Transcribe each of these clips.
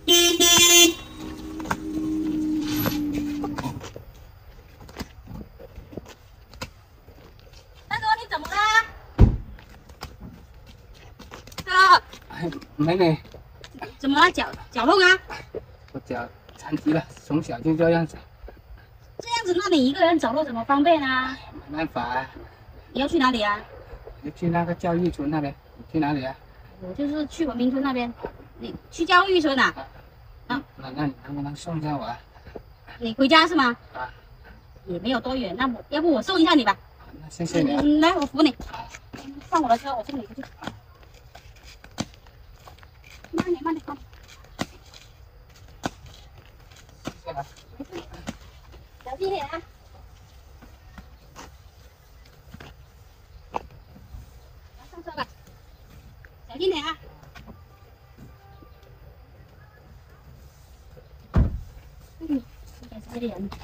大哥，你怎么了？大哥， 哎，妹妹， 怎么了？脚痛啊？ 我脚残疾了，从小就这样子， 这样子，那你一个人走路怎么方便啊？ 没办法啊。 你要去哪里啊？ 就去那个教育村那边，你去哪里啊？ 我就是去文明村那边。你去教育村啊？ 那你能不能送一下我啊？ 你回家是吗？ 啊， 也没有多远，那要不我送一下你吧？ 那谢谢你啊。 来，我扶你。上我的车，我送你回去。慢点，慢点，慢点。 谢谢啊。 小心点啊！来上车吧，小心点啊！应该是这个人。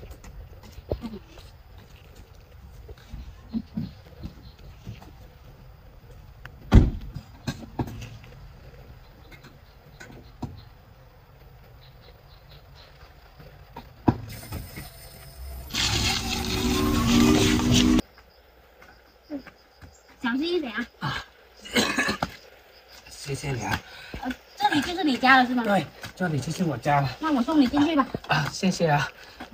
小心一点啊！ 谢谢你啊。 这里就是你家了是吗？ 对，这里就是我家了。 那我送你进去吧。 啊，谢谢啊。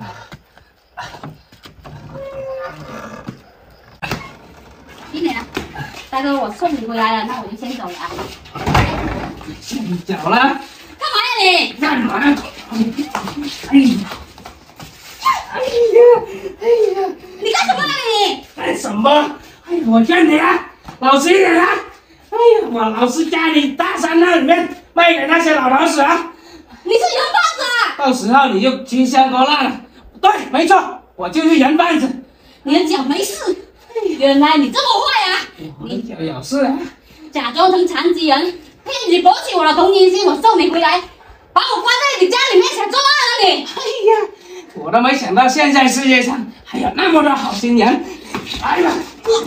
小心点啊！大哥，我送你回来了，那我就先走了啊。 你脚了？ 干嘛呀你？ 干嘛？哎呀！哎呀！ 你干什么啊你？ 干什么？哎，我劝你啊，老实一点啊！哎呀，我老是家里大山那里面卖给那些老头子啊， 你是人贩子啊！ 到时候你就吃香喝辣了。对，没错，我就是人贩子。 你的脚没事，原来你这么坏啊！ 我的脚有事啊！ 假装成残疾人，骗你博取我的同情心，我送你回来，把我关在你家里面想作案啊你！ 哎呀，我都没想到现在世界上还有那么多好心人。来吧，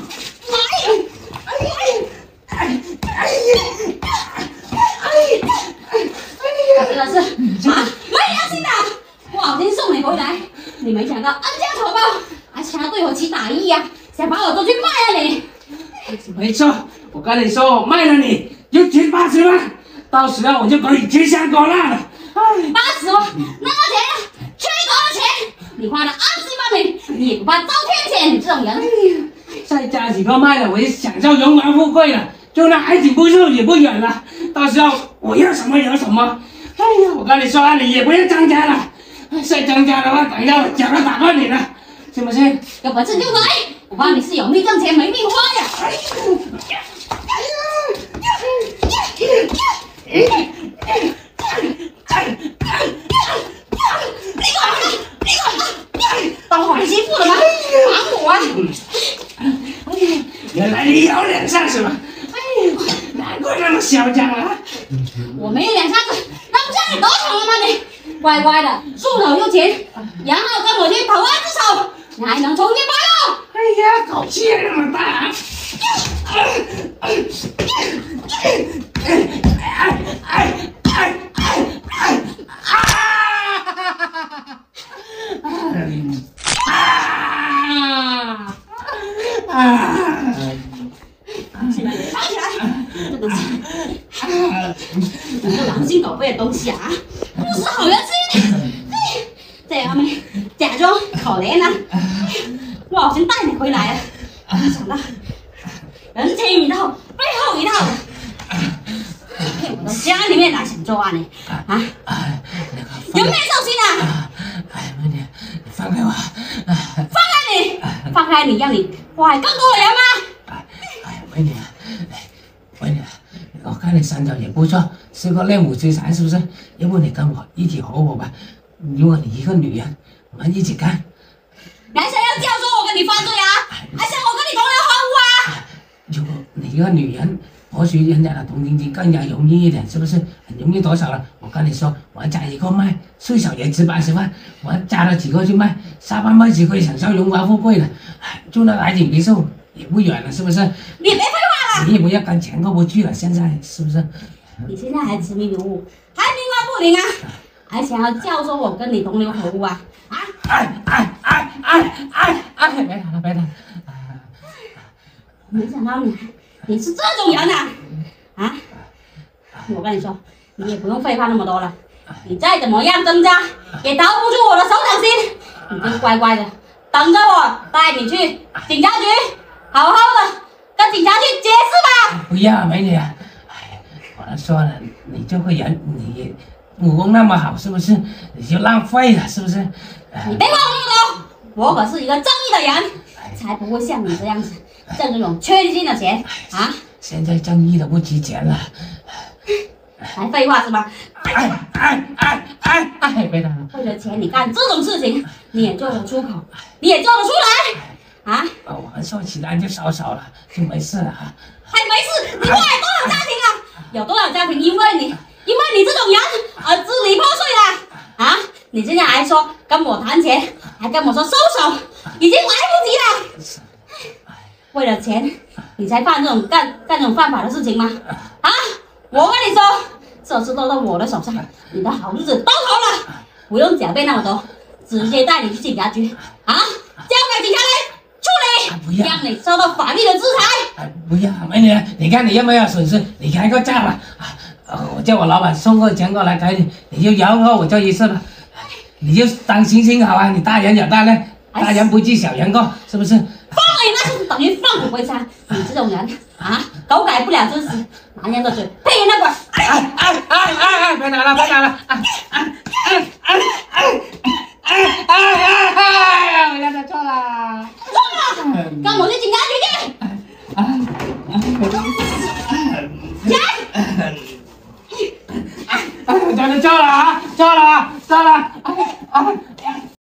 真的是啊，没良心的！我好心送你回来，你没想到恩将仇报，还想要对我起歹意呀、想把我捉去卖啊你！ 没错，我跟你说，我卖了你就值80万，到时候我就可以吃香喝辣了。 80万，那个钱缺多少钱？你花了20万你也不怕遭天谴？你这种人！ 再加几个卖了，我就享受荣华富贵了，就那海景不寿也不远了。到时候我要什么有什么。哎呀，我跟你说啊，你也不要增加了，再增加的话，等一下我脚都打断你了，信不信？ 有本事就来！我怕你是有命挣钱没命花呀！当我儿媳妇了吗？绑我啊！ 原来你有脸上是吧？哎呀，难怪那么嚣张啊！ 我没有两下子，那不像你得逞了吗你？乖乖的束手就擒，然后跟我去投案自首，你还能从轻发落。 哎呀，口气也那么大啊！ 起来，藏起来！真的是，你个狼心狗肺的东西啊！不识好人之心，这样没假装可怜啊！我好心带你回来了，没想到人前一套，背后一套的，骗我到家里面来想作案呢！啊！有没有良心啊？ 哎，妹妹，你放开我！ 放开你！放开你，让你祸害更多的人吗？ 哎，美女，美女，我看你身材也不错，是个练武之才，是不是？要不你跟我一起合伙吧？如果你一个女人，我们一起干。 你还想要教唆我跟你犯罪啊？还想我跟你同流合污啊？ 如果你一个女人，或许人家的同情心更加容易一点，是不是？很容易多少了？我跟你说，我加一个卖，最少也值80万。我加了几个去卖，下半辈子可以享受荣华富贵了。住那海景别墅也不远了，是不是？ 你别废话了！ 你也不要跟钱过不去了，现在是不是？ 你现在还执迷不悟，还冥顽不不灵啊？还想要教唆我跟你同流合污啊？啊！ 别打了，别打了。 没想到你是这种人啊！啊！我跟你说，你也不用废话那么多了。你再怎么样挣扎，也逃不出我的手掌心。你就乖乖的等着我带你去警察局，好好的跟警察去解释吧。 不要，美女。我说了，你这个人，你武功那么好，是不是？你就浪费了，是不是？ 你别管我那么多，我可是一个正义的人，才不会像你这样子挣这种缺斤的钱啊！ 现在正义都不值钱了。 还废话是吗？ 别打了。 为了钱你干这种事情，你也做得出口，你也做得出来啊？ 我们说起来就少了，就没事了哈。 还没事，你坏了多少家庭啊？有多少家庭因为你这种人而支离破碎了啊？你现在还说跟我谈钱，还跟我说收手，已经来不及了。为了钱，你才干这种犯法的事情吗？啊！我跟你说，这次都到我的手上，你的好日子到头了。不用狡辩那么多，直接带你去警察局啊！交给警察来处理，让你受到法律的制裁。 不要，美女，你看你有没有损失？你开个价吧。我叫我老板送个钱过来给你，你就饶过我这一次吧。你就当行行好啊！你大人有大量，大人不计小人过，是不是？ 放你那是等于放虎归山。你这种人啊，狗改不了吃屎，男人的嘴配人的鬼。 别打了，别打了！我现在错了， 跟我去警察局去。 真的错了啊！错了！